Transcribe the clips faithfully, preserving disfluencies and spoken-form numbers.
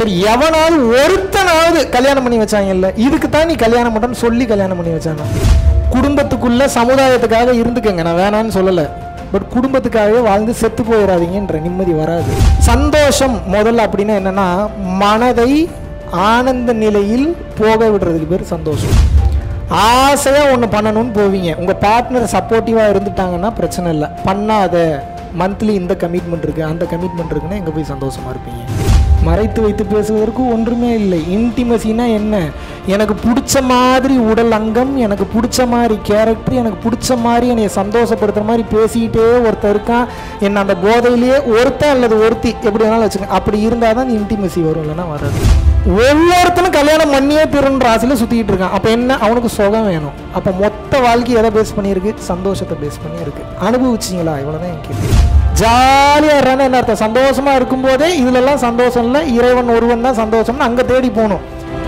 சரி, எவனாவது ஒருத்தனாவது கல்யாணம் பண்ணி வச்சாங்கல்ல, இதுக்கு தான் நீ கல்யாணம் பண்ணுறன்னு சொல்லி கல்யாணம் பண்ணி வச்சாங்க. குடும்பத்துக்குள்ள சமுதாயத்துக்காக இருந்துக்கங்க, நான் வேணான்னு சொல்லலை. பட் குடும்பத்துக்காகவே வாழ்ந்து செத்து போயிடாதீங்கன்ற நிம்மதி வராது. சந்தோஷம் முதல்ல அப்படின்னா என்னன்னா, மனதை ஆனந்த நிலையில் போக விடுறதுக்கு பேர் சந்தோஷம். ஆசையாக ஒன்று பண்ணணும்னு போவீங்க, உங்கள் பார்ட்னர் சப்போர்ட்டிவாக இருந்துட்டாங்கன்னா பிரச்சனை இல்லை. பண்ணாத, மந்த்லி இந்த கமிட்மெண்ட் இருக்குது, அந்த கமிட்மெண்ட் இருக்குன்னா எங்கே போய் சந்தோஷமாக இருப்பீங்க? மறைத்து வைத்து பேசுவதற்கு ஒன்றுமே இல்லை. இன்டிமசினா என்ன? எனக்கு பிடிச்ச மாதிரி உடல் அங்கம், எனக்கு பிடிச்ச மாதிரி கேரக்டர், எனக்கு பிடிச்ச மாதிரி என்னை சந்தோஷப்படுத்துகிற மாதிரி பேசிக்கிட்டே ஒருத்தர் இருக்கான், என்ன அந்த போதையிலேயே ஒருத்தன் அல்லது ஒருத்தி எப்படி வேணாலும் வச்சுக்கோங்க. அப்படி இருந்தால் தான் இன்டிமசி வரும், இல்லைன்னா வராது. ஒவ்வொருத்தனும் கல்யாணம் பண்ணியே திருன்ற ஆசையில் சுற்றிக்கிட்டு இருக்கான். அப்போ என்ன? அவனுக்கு சுகம் வேணும். அப்போ மொத்த வாழ்க்கை எதை பேஸ் பண்ணியிருக்கு? சந்தோஷத்தை பேஸ் பண்ணி இருக்கு. அனுபவிச்சிங்களா? இவ்வளோதான் என் கேள்வி. ஜாலியாக இருறான்னு என்ன அர்த்தம்? சந்தோஷமாக இருக்கும்போதே இதுலலாம் சந்தோஷம் இல்லை, இறைவன் ஒருவன் தான் சந்தோஷம்னு அங்கே தேடி போகணும்.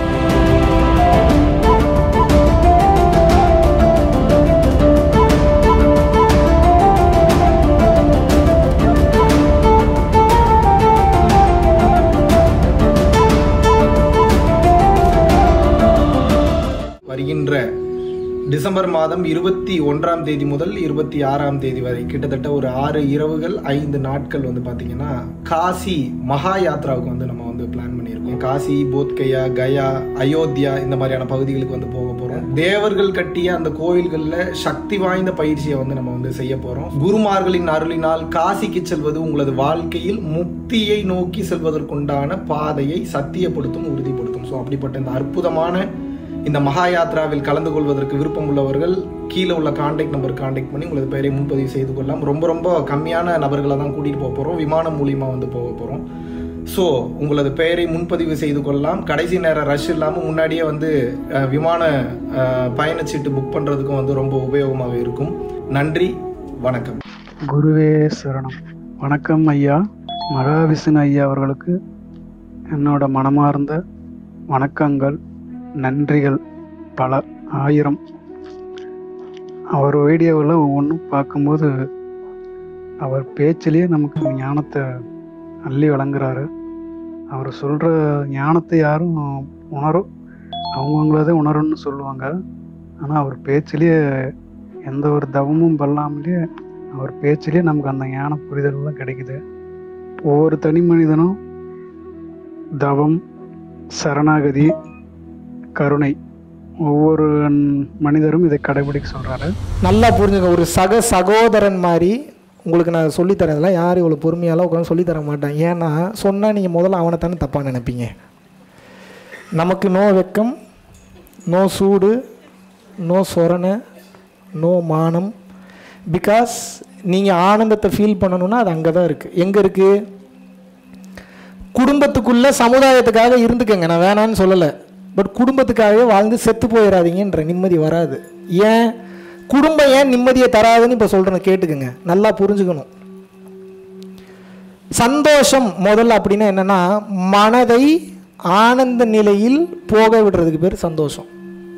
வருகின்ற டிசம்பர் மாதம் இருபத்தி ஒன்றாம் தேதி முதல் இருபத்தி ஆறாம் தேதி வரை கிட்டத்தட்ட ஒரு ஆறு இரவுகள் ஐந்து நாட்கள் வந்து பார்த்தீங்கன்னா காசி மகா யாத்ராவுக்கு வந்து நம்ம வந்து பிளான் பண்ணியிருக்கோம். காசி, போத்கயா, கயா, அயோத்தியா இந்த மாதிரியான பகுதிகளுக்கு வந்து போக போகிறோம். தேவர்கள் கட்டிய அந்த கோயில்களில் சக்தி வாய்ந்த பயிற்சியை வந்து நம்ம வந்து செய்ய போகிறோம். குருமார்களின் அருளினால் காசிக்கு செல்வது உங்களது வாழ்க்கையில் முக்தியை நோக்கி செல்வதற்குண்டான பாதையை சத்தியப்படுத்தும், உறுதிப்படுத்தும். ஸோ அப்படிப்பட்ட இந்த அற்புதமான இந்த மகா யாத்ராவில் கலந்து கொள்வதற்கு விருப்பம் உள்ளவர்கள் கீழே உள்ள கான்டாக்ட் நம்பர் கான்டாக்ட் பண்ணி உங்களது பெயரை முன்பதிவு செய்து கொள்ளலாம். ரொம்ப ரொம்ப கம்மியான நபர்களை தான் கூட்டிகிட்டு போக போகிறோம், விமானம் மூலியமாக வந்து போக போகிறோம். ஸோ உங்களது பெயரை முன்பதிவு செய்து கொள்ளலாம். கடைசி நேரம் ரஷ் இல்லாமல் முன்னாடியே வந்து விமான பயணச்சீட்டு புக் பண்ணுறதுக்கும் வந்து ரொம்ப உபயோகமாக இருக்கும். நன்றி, வணக்கம். குருவே சரணம். வணக்கம் ஐயா. மகாவிஷ்ணு ஐயா அவர்களுக்கு என்னோட மனமார்ந்த வணக்கங்கள், நன்றிகள் பல ஆயிரம். அவர் வீடியோவில் ஒவ்வொன்றும் பார்க்கும்போது அவர் பேச்சிலேயே நமக்கு ஞானத்தை அள்ளி வழங்குறாரு. அவர் சொல்கிற ஞானத்தை யாரும் உணரும், அவங்கவுங்களதே உணரும்னு சொல்லுவாங்க. ஆனால் அவர் பேச்சிலேயே எந்த ஒரு தவமும் பண்ணாமலேயே அவர் பேச்சிலேயே நமக்கு அந்த ஞான புரிதல்லாம் கிடைக்குது. ஒவ்வொரு தனி மனிதனும் தவம், சரணாகதி, கருணை, ஒவ்வொரு மனிதரும் இதை கடைபிடிக்க சொல்கிறாரு. நல்லா புரிஞ்சுங்க. ஒரு சக சகோதரன் மாதிரி உங்களுக்கு நான் சொல்லித்தரேன். இதெல்லாம் யாரும் இவ்வளோ பொறுமையாலாம் உட்காந்து சொல்லித்தர மாட்டேன். ஏன்னா சொன்னால் நீங்கள் முதல்ல அவனை தானே தப்பாக நினைப்பீங்க. நமக்கு நோ வெக்கம், நோ சூடு, நோ சொரணை, நோ மானம். பிகாஸ் நீங்கள் ஆனந்தத்தை ஃபீல் பண்ணணுன்னா அது அங்கே தான் இருக்குது. எங்கே இருக்குது? குடும்பத்துக்குள்ளே சமுதாயத்துக்காக இருந்துக்கங்க, நான் வேணான்னு சொல்லலை. பட் குடும்பத்துக்காகவே வாழ்ந்து செத்து போயிடாதீங்கன்ற நிம்மதி வராது. ஏன் குடும்பம் ஏன் நிம்மதியை தராதுன்னு இப்போ சொல்கிறேன், கேட்டுக்குங்க, நல்லா புரிஞ்சுக்கணும். சந்தோஷம் முதல்ல அப்படின்னா என்னென்னா, மனதை ஆனந்த நிலையில் போக விடுறதுக்கு பேர் சந்தோஷம்.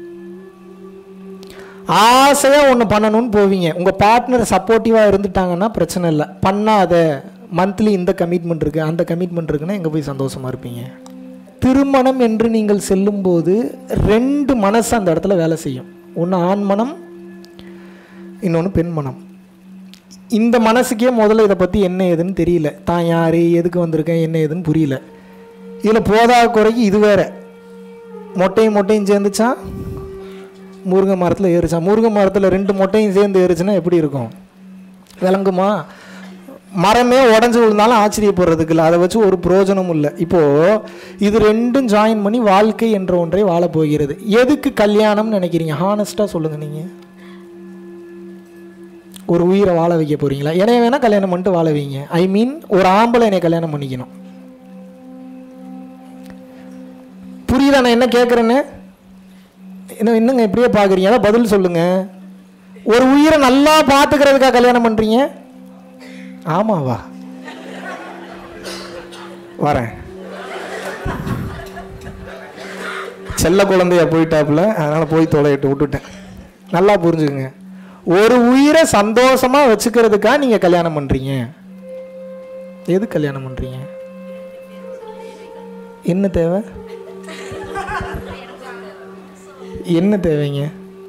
ஆசையாக ஒன்று பண்ணணும்னு போவீங்க, உங்கள் பார்ட்னர் சப்போர்ட்டிவாக இருந்துட்டாங்கன்னா பிரச்சனை இல்லை. பண்ணாத, மந்த்லி இந்த கமிட்மெண்ட் இருக்குது, அந்த கமிட்மெண்ட் இருக்குன்னா எங்கே போய் சந்தோஷமாக இருப்பீங்க? திருமணம் என்று நீங்கள் செல்லும்போது ரெண்டு மனசு அந்த இடத்துல வேலை செய்யும். ஒன்று ஆண் மனம், இன்னொன்று பெண் மனம். இந்த மனசுக்கே முதல்ல இதை பற்றி என்ன ஏதுன்னு தெரியல, தான் யார், எதுக்கு வந்திருக்கேன், என்ன ஏதுன்னு புரியல. இதில் போதா குறைக்கு இது வேற, மொட்டையும் மொட்டையும் சேர்ந்துச்சா முருங்கை மரத்தில் ஏறிச்சான். முருங்கை மரத்தில் ரெண்டு மொட்டையும் சேர்ந்து ஏறிச்சுன்னா எப்படி இருக்கும்? விளங்குமா? மரமே உடஞ்சி விழுந்தாலும் ஆச்சரியப்படுறதுக்கு இல்லை, அதை வச்சு ஒரு பிரயோஜனமும் இல்லை. இப்போது இது ரெண்டும் ஜாயின் பண்ணி வாழ்க்கை என்ற ஒன்றை வாழப் போகிறது. எதுக்கு கல்யாணம்னு நினைக்கிறீங்க? ஹானஸ்ட்டாக சொல்லுங்கள். நீங்கள் ஒரு உயிரை வாழ வைக்க போகிறீங்களா? என்னைய வேணால் கல்யாணம் பண்ணிட்டு வாழ வைங்க. ஐ மீன் ஒரு ஆம்பளை என்னை கல்யாணம் பண்ணிக்கணும். புரியுதா நான் என்ன கேட்குறேன்னு? என்ன என்னங்க இப்படியே பார்க்குறீங்க? அதான் பதில் சொல்லுங்கள். ஒரு உயிரை நல்லா பார்த்துக்கிறதுக்காக கல்யாணம் பண்ணுறீங்க? ஆமாவா? வரேன். செல்ல குழந்தையா போயிட்டாப்புல, அதனால் போய் தொலையிட்டு விட்டுட்டேன். நல்லா புரிஞ்சுக்குங்க. ஒரு உயிரை சந்தோஷமாக வச்சுக்கிறதுக்காக நீங்கள் கல்யாணம் பண்ணுறீங்க. எது கல்யாணம் பண்ணுறீங்க? என்ன தேவை? என்ன தேவைங்க?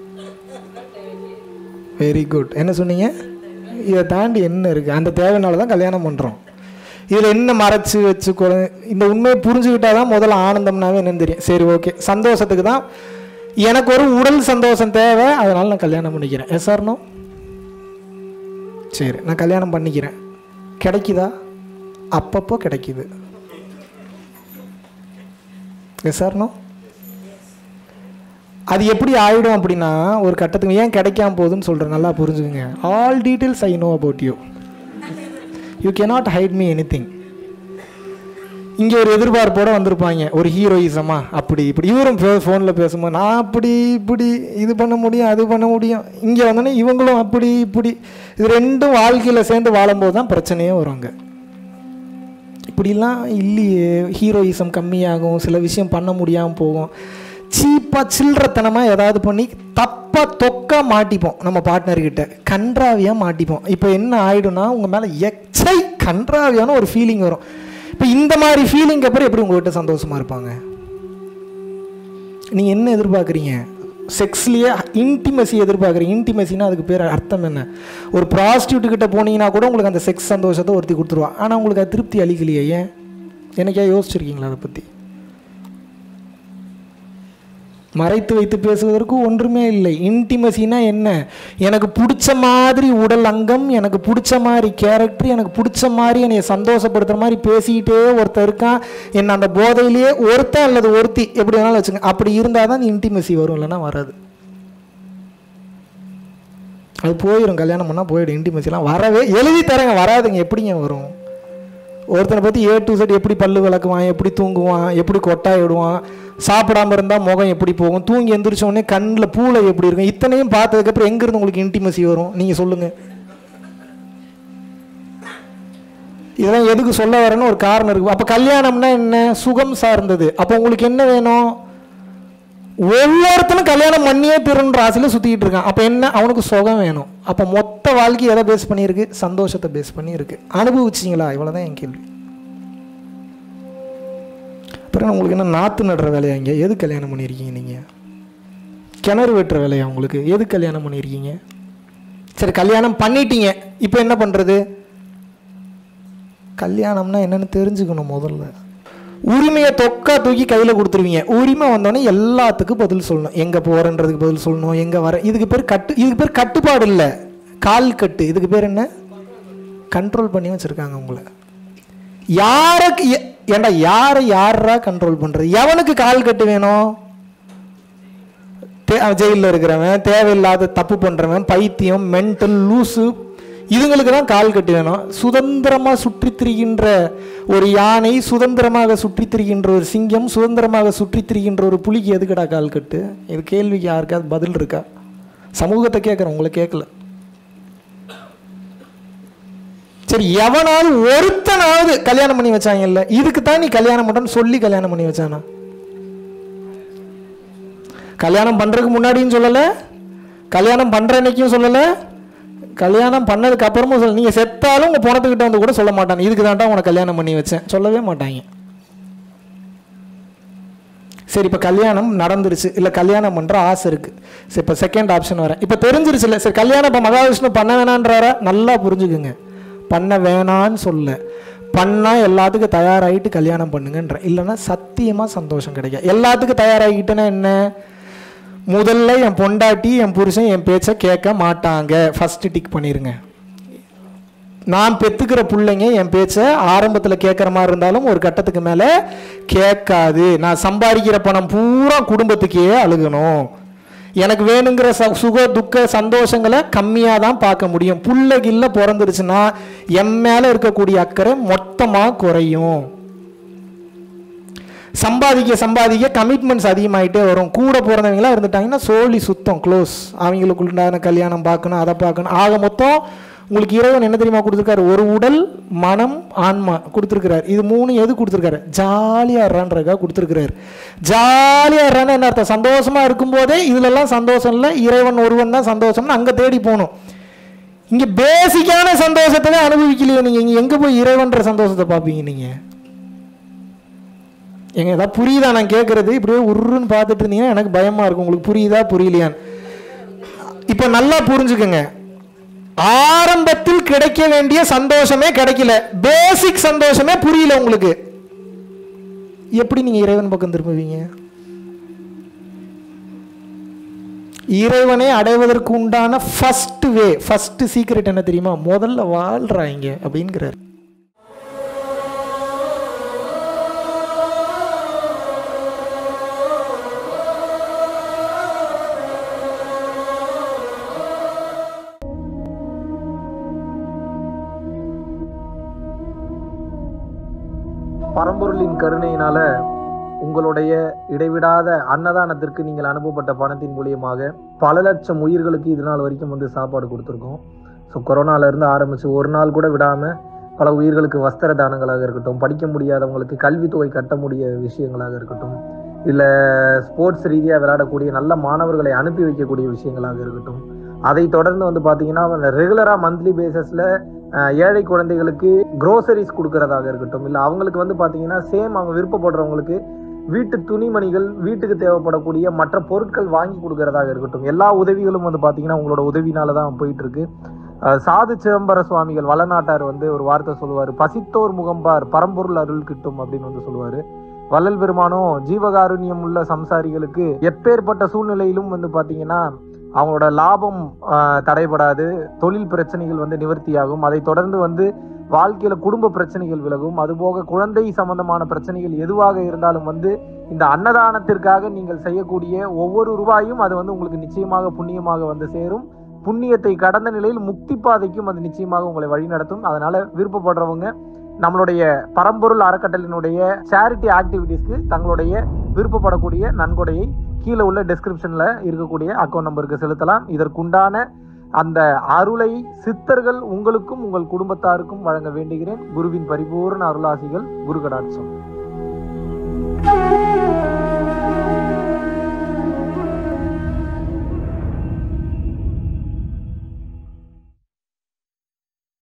Very good. என்ன சொன்னீங்க? இதை தாண்டி என்ன இருக்குது? அந்த தேவைனால தான் கல்யாணம் பண்ணுறோம். இதில் என்ன மறைச்சி வச்சு கொ இந்த உண்மையை புரிஞ்சுக்கிட்டால் தான் முதல்ல ஆனந்தம்னாவே என்னன்னு தெரியும். சரி, ஓகே, சந்தோஷத்துக்கு தான் எனக்கு ஒரு உடல் சந்தோஷம் தேவை, அதனால் நான் கல்யாணம் பண்ணிக்கிறேன். Yes or no? சரி, நான் கல்யாணம் பண்ணிக்கிறேன். கிடைக்குதா? அப்பப்போ கிடைக்குது. Yes or no? அது எப்படி ஆகிடும் அப்படின்னா, ஒரு கட்டத்துக்கு ஏன் கிடைக்காம போகுதுன்னு சொல்கிறேன், நல்லா புரிஞ்சுக்குங்க. All details I know about you. You cannot hide me anything. இங்கே ஒரு எதிர்பார்ப்போடு வந்திருப்பாங்க, ஒரு ஹீரோயிசமா அப்படி இப்படி. இவரும் ஃபோனில் பேசும்போது நான் அப்படி இப்படி இது பண்ண முடியும் அது பண்ண முடியும். இங்கே வந்தோன்னே இவங்களும் அப்படி இப்படி. இது ரெண்டும் வாழ்க்கையில் சேர்ந்து வாழும்போது தான் பிரச்சனையே வருவாங்க. இப்படிலாம் இல்லையே, ஹீரோயிசம் கம்மியாகும், சில விஷயம் பண்ண முடியாமல் போகும். சீப்பாக சில்லறத்தனமாக ஏதாவது பண்ணி தப்பாக தொக்கா மாட்டிப்போம், நம்ம பார்ட்னர்கிட்ட கன்றாவியாக மாட்டிப்போம். இப்போ என்ன ஆகிடும்னா, உங்கள் மேலே எச்சை கன்றாவியான ஒரு ஃபீலிங் வரும். இப்போ இந்த மாதிரி ஃபீலிங்க்கு அப்புறம் எப்படி உங்கள்கிட்ட சந்தோஷமாக இருப்பாங்க? நீங்கள் என்ன எதிர்பார்க்குறீங்க? செக்ஸ்லேயே இன்டிமசி எதிர்பார்க்குறீங்க. இன்டிமசின்னா அதுக்கு பேர் அர்த்தம் என்ன? ஒரு ப்ராஸ்டியூட்டுக்கிட்ட போனீங்கன்னா கூட உங்களுக்கு அந்த செக்ஸ் சந்தோஷத்தை ஒருத்தி கொடுத்துருவா, ஆனால் உங்களுக்கு அது திருப்தி அளிக்கலையே. ஏன்? எனக்கே யோசிச்சிருக்கீங்களா அதை பற்றி? மறைத்து வைத்து பேசுவதற்கு ஒன்றுமே இல்லை. இன்டிமசினா என்ன? எனக்கு பிடிச்ச மாதிரி உடல் அங்கம், எனக்கு பிடிச்ச மாதிரி கேரக்டர், எனக்கு பிடிச்ச மாதிரி என்னை சந்தோஷப்படுத்துகிற மாதிரி பேசிக்கிட்டே ஒருத்தர் இருக்கான், என்ன அந்த போதையிலேயே ஒருத்தன் அல்லது ஒருத்தி எப்படி வேணாலும் வச்சுங்க. அப்படி இருந்தால் தான் இன்டிமசி வரும், இல்லைன்னா வராது. அது போயிடும், கல்யாணம் பண்ணால் போயிடும். இன்டிமசிலாம் வரவே எழுதி தரேங்க, வராதுங்க. எப்படிங்க வரும்? ஒருத்தனை பற்றி ஏ டு செட், எப்படி பல்லு விளக்குவான், எப்படி தூங்குவான், எப்படி கொட்டாய் விடுவான், சாப்பிடாமல் இருந்தால் முகம் எப்படி போகும், தூங்கி எந்திரிச்ச உடனே கண்ணில் பூளை எப்படி இருக்கும், இத்தனையும் பார்த்ததுக்கப்புறம் எங்கேருந்து உங்களுக்கு இன்டிமசி வரும்? நீங்கள் சொல்லுங்கள். இதெல்லாம் எதுக்கு சொல்ல வரேன்னு ஒரு காரணம் இருக்குது. அப்போ கல்யாணம்னா என்ன? சுகம் சார்ந்தது. அப்போ உங்களுக்கு என்ன வேணும்? ஒவ்வொருத்தனும் கல்யாணம் பண்ணியே திருன்ற ஆசையில் சுற்றிக்கிட்டு இருக்கான். அப்போ என்ன? அவனுக்கு சுகம் வேணும். அப்போ மொத்த வாழ்க்கை எதை பேஸ் பண்ணியிருக்கு? சந்தோஷத்தை பேஸ் பண்ணி இருக்கு. அனுபவிச்சிங்களா? இவ்வளோதான் என் கேள்வி. அப்புறம் உங்களுக்கு என்ன நாற்று நடுற வேலையா? இங்கே எது கல்யாணம் பண்ணியிருக்கீங்க? நீங்கள் கிணறு வெட்டுற வேலையா உங்களுக்கு? எது கல்யாணம் பண்ணியிருக்கீங்க? சரி, கல்யாணம் பண்ணிட்டீங்க, இப்போ என்ன பண்ணுறது? கல்யாணம்னா என்னன்னு தெரிஞ்சுக்கணும் முதல்ல. உரிமையை தொக்கா தூக்கி கையில் கொடுத்துருவீங்க. உரிமை வந்தோடனே எல்லாத்துக்கும் பதில் சொல்லணும். எங்கே போகிறன்றதுக்கு பதில் சொல்லணும், எங்கே வர. இதுக்கு பேர் கட்டு, இதுக்கு பேர் கட்டுப்பாடு இல்லை, கால் கட்டு. இதுக்கு பேர் என்ன? கண்ட்ரோல் பண்ணி வச்சுருக்காங்க உங்களை. யாருக்கு ஏண்டா யாரை யாரா கண்ட்ரோல் பண்ணுறது? எவனுக்கு கால் கட்டு வேணும்? ஜெயிலில் இருக்கிறவன், தேவையில்லாத தப்பு பண்ணுறவன், பைத்தியம், மென்டல், லூசு, இதுங்களுக்கு தான் கால் கட்டு வேணும். சுதந்திரமாக சுற்றி திரிகின்ற ஒரு யானை, சுதந்திரமாக சுற்றி திரிகின்ற ஒரு சிங்கம், சுதந்திரமாக சுற்றி திரிகின்ற ஒரு புலிக்கு எதுக்கடா கால் கட்டு? இது கேள்விக்கு யாருக்காவது பதில் இருக்கா? சமூகத்தை கேட்குறேன், உங்களை கேட்கல. சரி, எவனாவது ஒருத்தனாவது கல்யாணம் பண்ணி வச்சாங்கல்ல, இதுக்கு தான் நீ கல்யாணம் பண்ணுறன்னு சொல்லி கல்யாணம் பண்ணி வச்சானா? கல்யாணம் பண்ணுறதுக்கு முன்னாடியும் சொல்லலை, கல்யாணம் பண்ணுற அன்னைக்கும் சொல்லலை, கல்யாணம் பண்ணதுக்கு அப்புறமும் சொல்ல. நீங்கள் செத்தாலும் உங்கள் பணத்துக்கிட்ட வந்து கூட சொல்ல மாட்டாங்க, இதுக்கு தான்டா உனக்கு கல்யாணம் பண்ணி வச்சேன், சொல்லவே மாட்டாங்க. சரி, இப்போ கல்யாணம் நடந்துருச்சு, இல்லை கல்யாணம் பண்ணுற ஆசை இருக்குது. சரி, இப்போ செகண்ட் ஆப்ஷன் வரேன். இப்போ தெரிஞ்சிருச்சு இல்லை, சரி கல்யாணம் இப்போ மகாவிஷ்ணு பண்ண வேணான்றாரா? நல்லா புரிஞ்சுக்குங்க, பண்ண வேணான்னு சொல்ல, பண்ணால் எல்லாத்துக்கும் தயாராகிட்டு கல்யாணம் பண்ணுங்கன்ற. இல்லைன்னா சத்தியமாக சந்தோஷம் கிடைக்கும். எல்லாத்துக்கும் தயாராகிட்டுன்னா என்ன? முதல்ல என் பொண்டாட்டி என் புருஷன் என் பேச்சை கேட்க மாட்டாங்க, ஃபஸ்ட்டு டிக் பண்ணிடுங்க. நான் பெற்றுக்கிற பிள்ளைங்க என் பேச்சை ஆரம்பத்தில் கேட்குற மாதிரி இருந்தாலும் ஒரு கட்டத்துக்கு மேலே கேட்காது. நான் சம்பாதிக்கிற பணம் பூரா குடும்பத்துக்கே அழுகணும். எனக்கு வேணுங்கிற ச சுக துக்க சந்தோஷங்களை கம்மியாக தான் பார்க்க முடியும். புள்ள கில்ல பிறந்துருச்சுன்னா என் மேலே இருக்கக்கூடிய அக்கறை மொத்தமாக குறையும். சம்பாதிக்க சம்பாதிக்க கமிட்மெண்ட்ஸ் அதிகமாகிட்டே வரும். கூட பிறந்தவங்களாம் இருந்துட்டாங்கன்னா சோழி சுத்தம் க்ளோஸ். அவங்களுக்குள்ளான கல்யாணம் பார்க்கணும், அதை பார்க்கணும். ஆக மொத்தம் உங்களுக்கு இறைவன் என்ன தெரியுமா கொடுத்துருக்காரு? ஒரு உடல், மனம், ஆன்மா கொடுத்துருக்கிறார். இது மூணு எது கொடுத்துருக்காரு? ஜாலியாக இருறான்றக்கா கொடுத்துருக்கிறாரு. ஜாலியாக இருறான்னு என்ன அர்த்தம்? சந்தோஷமாக இருக்கும்போதே இதுலெல்லாம் சந்தோஷம் இல்லை, இறைவன் ஒருவன் தான் சந்தோஷம்னு அங்கே தேடி போகணும். இங்கே பேசிக்கான சந்தோஷத்தை அனுபவிக்கலையே நீங்கள். இங்கே எங்கே போய் இறைவன்ற சந்தோஷத்தை பார்ப்பீங்க நீங்கள்? எங்க ஏதாவது புரியுதா நான் கேட்குறது? இப்படியே உருன்னு பார்த்துட்டு இருந்தீங்கன்னா எனக்கு பயமாக இருக்கும். உங்களுக்கு புரியுதா புரியலையான்னு இப்போ நல்லா புரிஞ்சுக்கோங்க. ஆரம்பத்தில் கிடைக்க வேண்டிய சந்தோஷமே கிடைக்கல, பேசிக் சந்தோஷமே புரியல உங்களுக்கு. எப்படி நீங்கள் இறைவன் பக்கம் திரும்புவீங்க? இறைவனை அடைவதற்கு உண்டான ஃபர்ஸ்ட் வே, ஃபர்ஸ்ட் சீக்ரெட் என்ன தெரியுமா? முதல்ல வாழ்றாங்க அப்படிங்கிறார். பரம்பொருளின் கருணையினால உங்களுடைய இடைவிடாத அன்னதானத்திற்கு நீங்கள் அனுப்பப்பட்ட பணத்தின் மூலியமாக பல லட்சம் உயிர்களுக்கு இது நாள் வரைக்கும் வந்து சாப்பாடு கொடுத்துருக்கோம். ஸோ கொரோனாலேருந்து ஆரம்பித்து ஒரு நாள் கூட விடாமல் பல உயிர்களுக்கு வஸ்திர தானங்களாக இருக்கட்டும், படிக்க முடியாதவங்களுக்கு கல்வித்தொகை கட்ட முடிய விஷயங்களாக இருக்கட்டும், இல்லை ஸ்போர்ட்ஸ் ரீதியாக விளையாடக்கூடிய நல்ல மாணவர்களை அனுப்பி வைக்கக்கூடிய விஷயங்களாக இருக்கட்டும், அதை தொடர்ந்து வந்து பார்த்தீங்கன்னா ரெகுலராக மந்த்லி பேசிஸில் ஏழை குழந்தைகளுக்கு க்ரோசரிஸ் கொடுக்கறதாக இருக்கட்டும், இல்லை அவங்களுக்கு வந்து பார்த்தீங்கன்னா சேம் அவங்க விருப்பப்படுறவங்களுக்கு வீட்டு துணிமணிகள், வீட்டுக்கு தேவைப்படக்கூடிய மற்ற பொருட்கள் வாங்கி கொடுக்கறதாக இருக்கட்டும், எல்லா உதவிகளும் வந்து பார்த்தீங்கன்னா உங்களோட உதவினால தான் போயிட்டு இருக்கு. சாது சிதம்பர சுவாமிகள் வளநாட்டார் வந்து ஒரு வார்த்தை சொல்லுவார், பசித்தோர் முகம்பார் பரம்பொருள் அருள் கிட்டும் அப்படின்னு வந்து சொல்லுவார். வள்ளல் பெருமானும் ஜீவகாருண்யம் உள்ள சம்சாரிகளுக்கு எப்பேற்பட்ட சூழ்நிலையிலும் வந்து பார்த்தீங்கன்னா அவங்களோட லாபம் தடைபடாது, தொழில் பிரச்சனைகள் வந்து நிவர்த்தியாகும், அதை தொடர்ந்து வந்து வாழ்க்கையில குடும்ப பிரச்சனைகள் விலகும், அதுபோக குழந்தை சம்பந்தமான பிரச்சனைகள் எதுவாக இருந்தாலும் வந்து இந்த அன்னதானத்திற்காக நீங்கள் செய்யக்கூடிய ஒவ்வொரு ரூபாயும் அது வந்து உங்களுக்கு நிச்சயமாக புண்ணியமாக வந்து சேரும். புண்ணியத்தை கடந்த நிலையில் முக்தி பாதைக்கும் அது நிச்சயமாக உங்களை வழிநடத்தும். அதனால விருப்பப்படுறவங்க நம்மளுடைய பரம்பொருள் அறக்கட்டளையினுடைய சேரிட்டி ஆக்டிவிட்டீஸ்க்கு தங்களுடைய விருப்பப்படக்கூடிய நன்கொடையை கீழே உள்ள டெஸ்கிரிப்ஷன்ல இருக்கக்கூடிய அக்கௌண்ட் நம்பருக்கு செலுத்தலாம். இதற்குண்டான அந்த அருளை சித்தர்கள் உங்களுக்கும் உங்கள் குடும்பத்தாருக்கும் வழங்க வேண்டுகிறேன். குருவின் பரிபூர்ண அருளாசிகள். குரு கடாட்சம்.